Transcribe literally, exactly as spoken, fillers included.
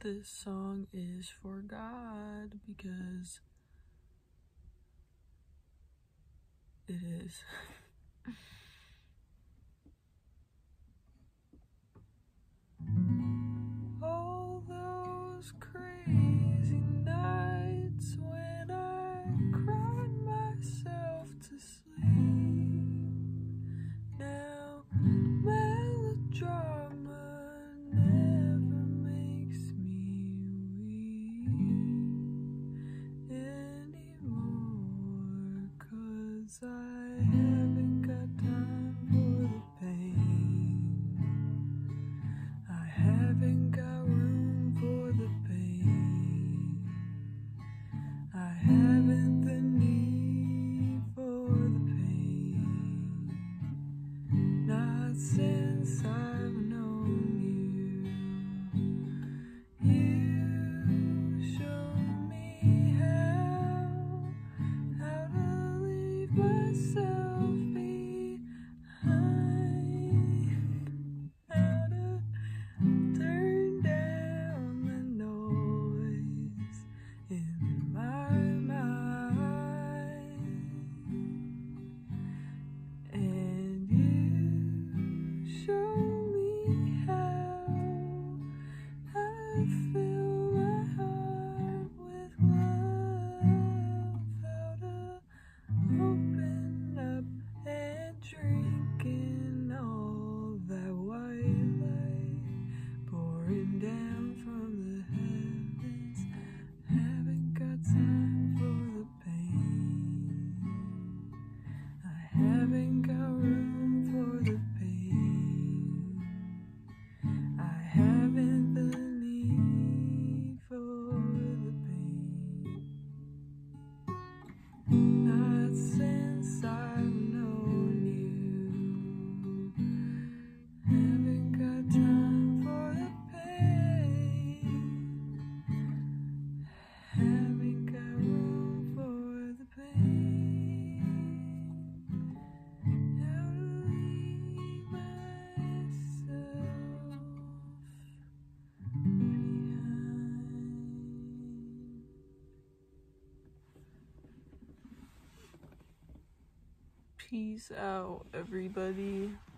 This song is for God because it is. All those crazy nights when I cried myself to sleep. Now melodrama never makes me weep anymore, 'cause I haven't got time for the pain. I haven't got room for the pain. I haven't the need for the pain. Not since I've known you. You showed me how, how to leave myself behind, how to turn down the noise in my mind. And you show me how, how to fill my heart with love, how to open up and drink in all that white light pouring down from the heavens. Haven't got time for the pain. I haven't got room for the pain. I haven't the need for the pain. Not since I've known you. Haven't got time for the pain. Haven't got room for the pain. How to leave myself behind. Peace out, everybody.